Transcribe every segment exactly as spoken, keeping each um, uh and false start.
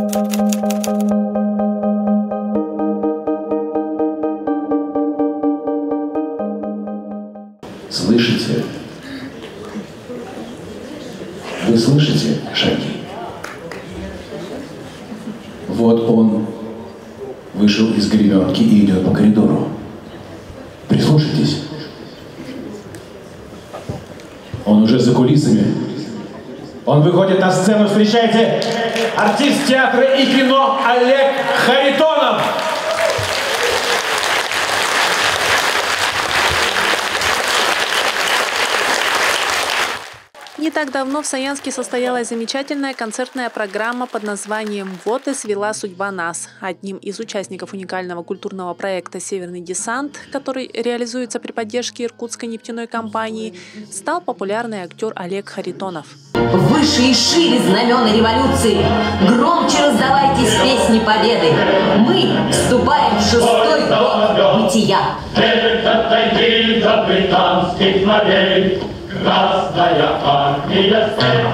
Слышите? Вы слышите шаги? Вот он вышел из гребенки и идет по коридору. Прислушайтесь. Он уже за кулисами. Он выходит на сцену. Встречайте, артист театра и кино Олег Харитонов. Не так давно в Саянске состоялась замечательная концертная программа под названием «Вот и свела судьба нас». Одним из участников уникального культурного проекта «Северный десант», который реализуется при поддержке Иркутской нефтяной компании, стал популярный актер Олег Харитонов. Выше и шире знамена революции, громче раздавайтесь песни победы. Мы вступаем в шестой год бытия. Красная армия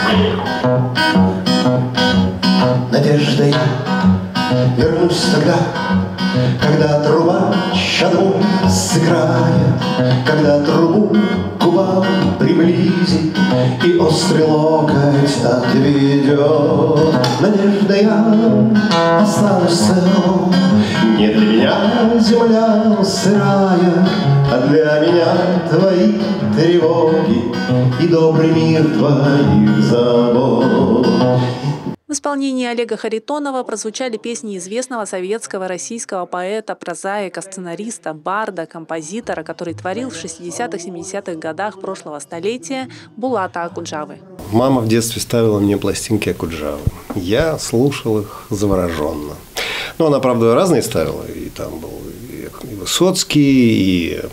надеждой вернусь тогда, когда труба чаду сыграет, когда трубу к губам приблизит и острый локоть отведет. Надеждой я останусь цел, не для меня земля сырая, а для меня твои тревоги и добрый мир твоих забот. В исполнении Олега Харитонова прозвучали песни известного советского российского поэта, прозаика, сценариста, барда, композитора, который творил в шестидесятых-семидесятых годах прошлого столетия, Булата Акуджавы. Мама в детстве ставила мне пластинки Акуджавы. Я слушал их завороженно. Но она, правда, разные ставила. И там был и Высоцкий, и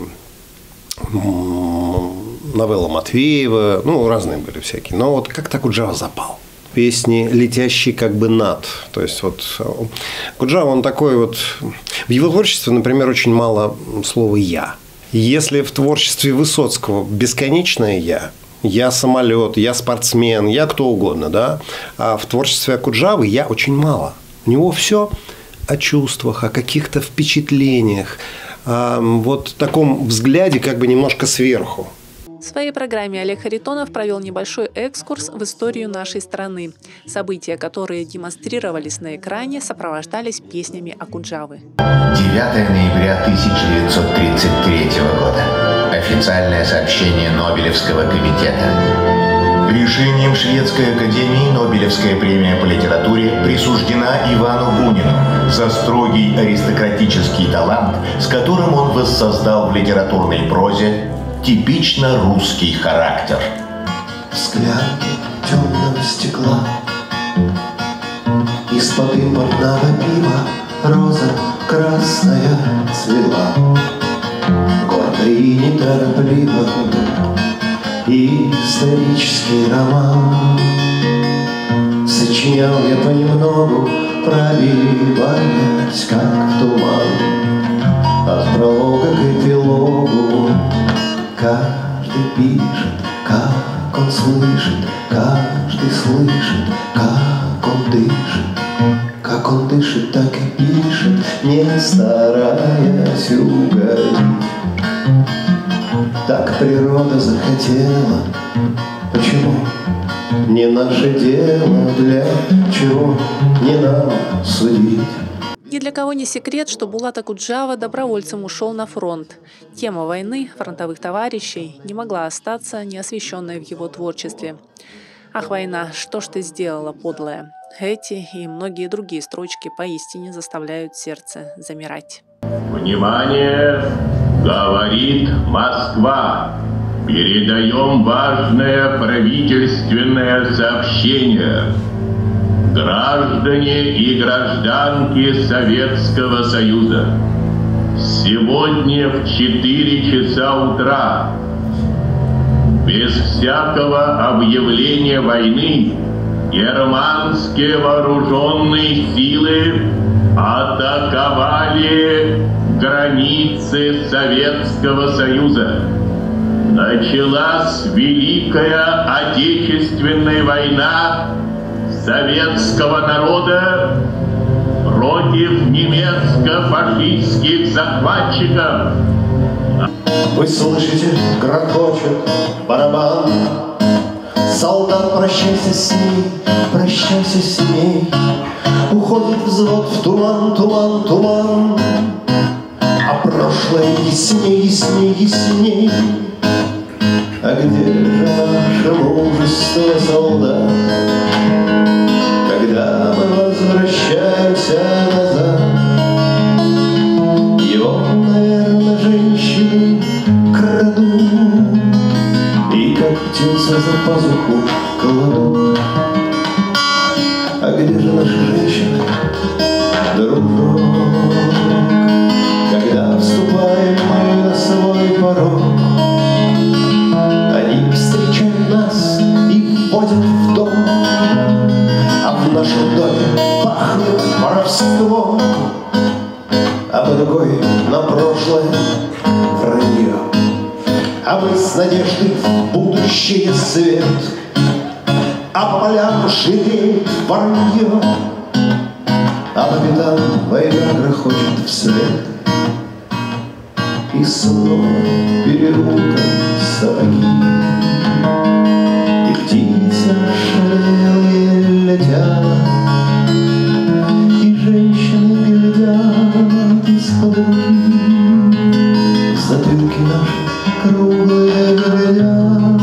новелла Матвеева. Ну, разные были всякие. Но вот как-то Акуджава запал. Песни, летящие как бы над. То есть, вот Акуджава, он такой вот... В его творчестве, например, очень мало слова «я». Если в творчестве Высоцкого бесконечное «я», я самолет, я спортсмен, я кто угодно, да, а в творчестве Акуджавы «я» очень мало. У него все о чувствах, о каких-то впечатлениях, о вот таком взгляде как бы немножко сверху. В своей программе Олег Харитонов провел небольшой экскурс в историю нашей страны. События, которые демонстрировались на экране, сопровождались песнями Акуджавы. девятое ноября тысяча девятьсот тридцать третьего года. Официальное сообщение Нобелевского комитета. Решением Шведской академии Нобелевская премия по литературе присуждена Ивану Бунину за строгий аристократический талант, с которым он воссоздал в литературной прозе типично русский характер. Взгляд темного стекла, из-под импортного пива роза красная цвела. Гордо и неторопливо исторический роман сочинял я понемногу, пробиваясь как в туман. От пролога к эпилогу каждый пишет, как он слышит, каждый слышит, как он дышит. Как он дышит, так и пишет, не стараясь угодить. Так природа захотела. Почему? Не наше дело, для чего не нам судить. Ни для кого не секрет, что Булат Акуджава добровольцем ушел на фронт. Тема войны, фронтовых товарищей не могла остаться неосвещенной в его творчестве. «Ах, война, что ж ты сделала, подлая?» Эти и многие другие строчки поистине заставляют сердце замирать. Внимание! Говорит Москва! Передаем важное правительственное сообщение. Граждане и гражданки Советского Союза, сегодня в четыре часа утра, без всякого объявления войны, германские вооруженные силы атаковали границы Советского Союза. Началась Великая Отечественная война в советского народа против немецко-фашистских захватчиков. Вы слышите, грохочет барабан. Солдат, прощайся с ней, прощайся с ней. Уходит взвод в туман, туман, туман. А прошлое ясней, ясней, ясней. А где же наше мужество, солдат? Когда мы возвращаемся назад, его, наверное, женщины крадут и как птица за пазуху кладут. А где же наши женщины, дружок? Когда вступаем мы на свой порог, они встречают нас и вводят в дом, а в нашем доме пахнет воровством, а мы другой на прошлое вранье. А мы с надеждой в будущее свет, а по полям ширеет воронье, а по пятам война грохочет вслед. И снова переулка сапоги, и птицы шалелые летят, и женщины глядят из-под руки, затылки наши круглые глядят.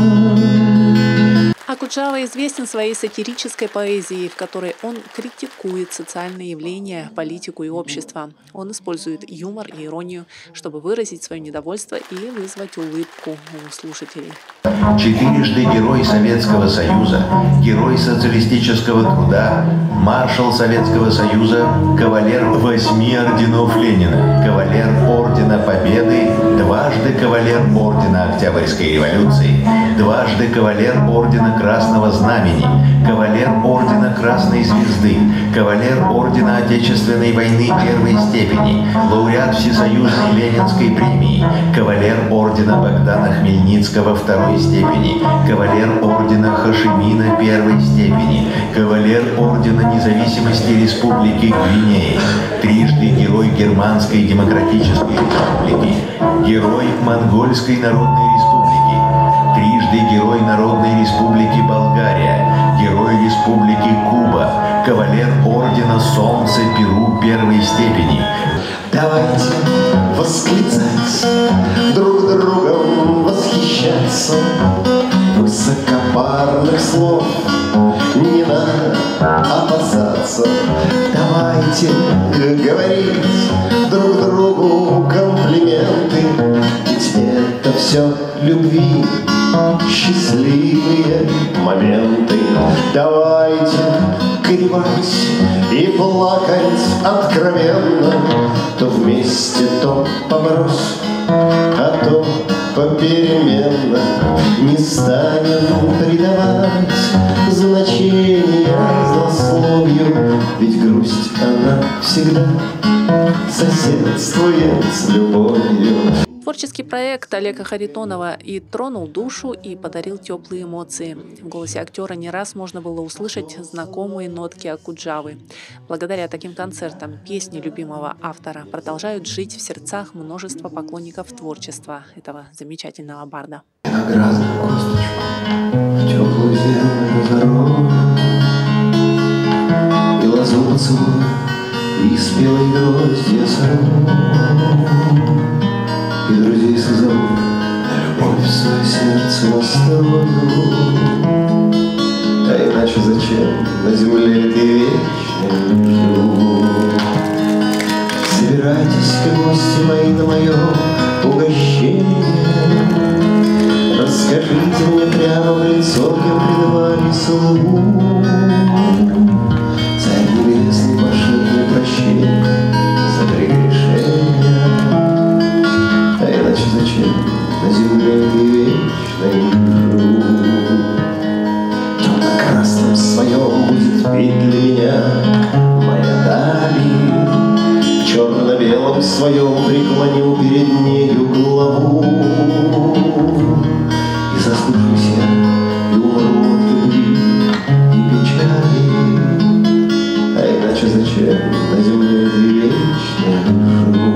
Окуджава известен своей сатирической поэзией, в которой он критикует социальные явления, политику и общество. Он использует юмор и иронию, чтобы выразить свое недовольство и вызвать улыбку у слушателей. Четырежды Герой Советского Союза, Герой социалистического труда, Маршал Советского Союза, Кавалер восьми орденов Ленина, Кавалер Ордена Победы, дважды Кавалер Ордена Октябрьской революции, дважды Кавалер Ордена Красного Знамени, Кавалер Ордена Красной Звезды, Кавалер Ордена Отечественной войны первой степени, лауреат Всесоюзной Ленинской премии, Кавалер Ордена Богдана Хмельницкого второй степени, Кавалер Ордена Хошимина первой степени, Кавалер Ордена Независимости Республики Гвинея, трижды Герой Германской Демократической Республики, Герой Монгольской Народной Республики, трижды Герой Народной Республики Болгария, Герой Республики Куба, Кавалер Ордена Солнца Перу первой степени. Давайте восклицать, друг другом восхищаться. Высокопарных слов не надо опасаться. Давайте говорить друг другу комплименты, ведь это все любви, счастливые моменты. Давайте горевать и плакать откровенно, то вместе, то побрось, а то попеременно. Не станем придавать значения злословию, ведь грусть она всегда соседствует с любовью. Творческий проект Олега Харитонова и тронул душу, и подарил теплые эмоции. В голосе актера не раз можно было услышать знакомые нотки Окуджавы. Благодаря таким концертам песни любимого автора продолжают жить в сердцах множества поклонников творчества этого замечательного барда. Виноградную косточку в теплую землю зарою, и лозу поцелую, и спелые гроздья сорву. И друзей созову, на любовь в свое сердце настрою. А иначе зачем на земле ты вечно живу? Собирайтесь, гости мои, на мое угощение. Расскажите мне прямо в лицо, кем предавали слугу. Царь небесный пошлет мне прощение за прегрешение. А иначе зачем на земле ты вечно живу? Темно-красным своем будет петь для меня моя даль. В черно-белом своем преклонил перед нею главу. И заслушаюсь я, и умру от любви и печали. Иначе зачем на земле вечная душу?